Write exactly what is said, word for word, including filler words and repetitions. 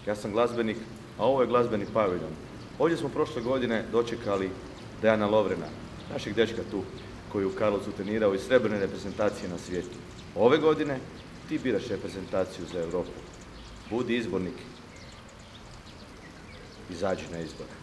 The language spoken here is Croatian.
Ja sam glazbenik, a ovo je glazbeni paviljon. Ovdje smo prošle godine dočekali Dejana Lovrena, našeg dečka tu, koji je u Karlovcu trenirao iz srebrne reprezentacije na svijetu. Ove godine ti biraš reprezentaciju za Europu. Budi izbornik. Izađi na izbore.